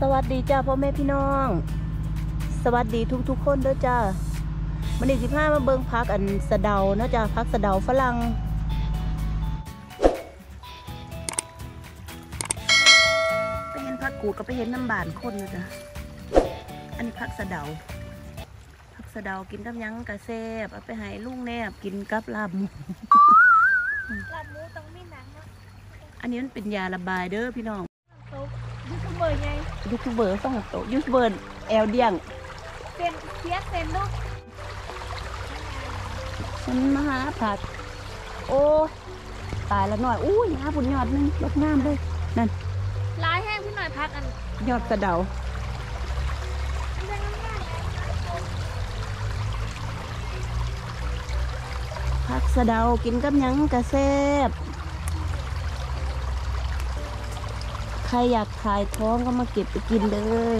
สวัสดีจ้าพ่อแม่พี่น้องสวัสดีทุกคนเด้อจ้าวันนี้15มาเบิ่งพักอันสะเดาเนาะจ้าพักสะเดาฝรั่งไปเห็นพักกูดก็ไปเห็นน้ำบานคนนะจ้าอันนี้พักสะเดากินกับยังกะแซ่บเอาไปให้ลุงแนบกินกับลาบหมูต้องมีหนังเนาะอันนี้มันเป็นยาระบายเด้อพี่น้องยูทูบเบอร์ไงยูทูบเบอร์ฟังโตยูทูบเบอร์แอลเดียงเป็นเทียเซนลูกฉันมาหาผักโอ้ตายแล้วหน่อยอุ้ยหาผลยอดนึงยอดงามเลยนั่นลายแห้งพี่หน่อยพักอันยอดสะเดาผักสะเดากินกับยังกระแซบใครอยากขายท้องก็มาเก็บไปกินเลย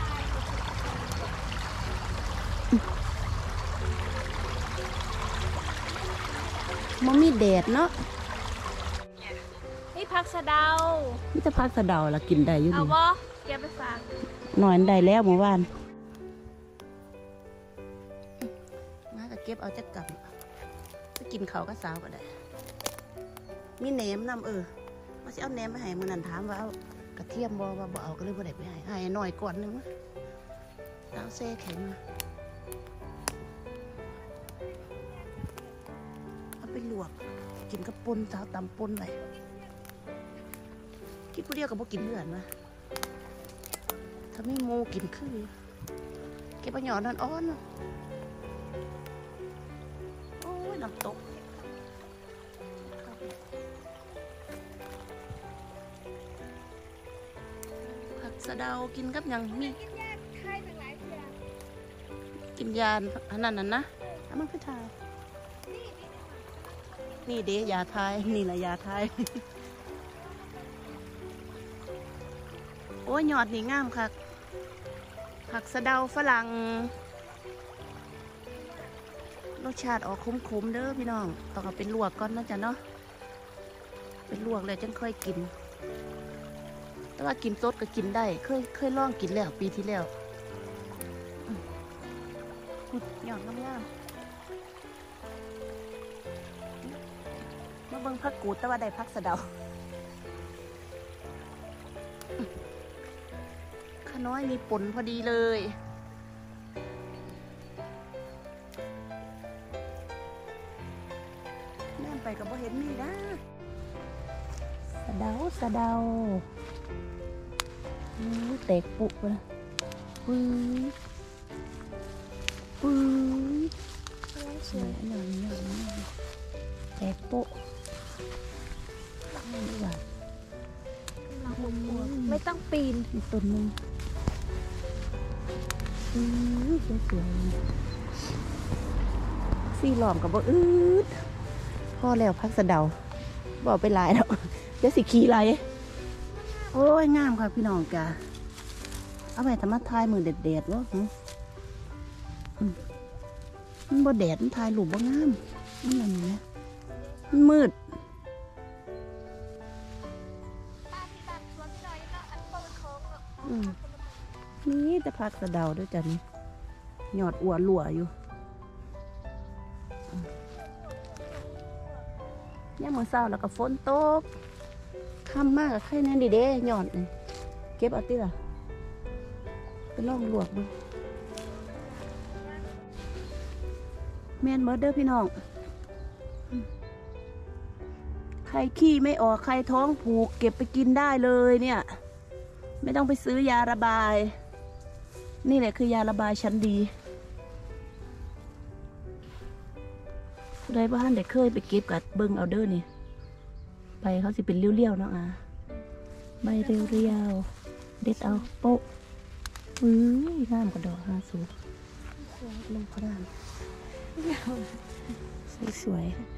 มันมีแดดเนาะนี่ผักสะเดานี่จะผักสะเดาละกินได้อยู่เอาบ่เก็บไปฝากหน่อยได้แล้วเมื่อวานมาก็เก็บเอาจักกลับไปกินเขาก็สาวก็ได้มีแหนมนำมาสิเอาแหนมไปให้มื้อนั้นถามว่าเอากระเทียมบ่ว่าบ่เอาก็เลยบ่ได้ไปให้หน่อยก่อนนึงวะเอาแซ่แข็งมาเอาไปลวกกินกับป่นสาวตำป่นไปกินผู้เดียวก็บ่กินเพื่อนวะถ้าไม่โมกินคือเก็บเอาหยอดอ่อนๆโอ้ยน้ำตกสะเดากินกับยังมีกินยาอันนั้นนะอันนั้นคือทายนี่เด้ยาทายนี่แหละยาทายโอ้ยยอดนี่งามค่ะผักสะเดาฝรั่งรสชาติออกขมๆเด้อพี่น้องต้องเอาเป็นลวกก่อนนะจ๊ะเนาะเป็นลวกเลยจังค่อยกินแต่ว่ากินสดก็กินได้เคยลองกินแล้วปีที่แล้วหยอดงามๆมาเบิ่งผักกูดแต่ว่าได้ผักสะเดาข้าน้อยมีผลพอดีเลยแม่ไปกับบ่เห็นนี่นะสะเดาแตกปุกเลยปื้อสวยหน่อยแตกปุกนี่ว่าไม่ต้องปีนอีกต้นนึงสวยซี่หลอมกับบ่อืดพ่อแล้วพักสะเดาบอกไปลายแล้วเดี๋ยวสิขี้ไรโอ้ยงามค่ะพี่น้องจ้าเอาไปทำมาทายมือเด็ดๆวะมันบ่แดดมันทายหลุมบ่งามมันอะไรเนี่ยมันมืดนี่จะพักสะเดาด้วยจ้ะนี่หยอดอัวหลัวอยู่ย่ามือเศร้าแล้วก็ฝนตกค่ำมากกับไข่แน่ดีเด้หยอดเลยเก็บเอาติล่ะไปลองลวกดูแมนเมอร์เดอร์พี่น้องใครขี้ไม่ออกใครท้องผูกเก็บไปกินได้เลยเนี่ยไม่ต้องไปซื้อยาระบายนี่แหละคือยาระบายชั้นดีผู้ใดบ้านเด็กเคยไปเก็บกับเบิ้งเอาเดอร์นี่ใบเขาสิเป็นเลี้ยวๆเนาะใบเรียวๆเด็ดเอาโป๊ะงามกระดอกสูงลงพระดานสวยๆ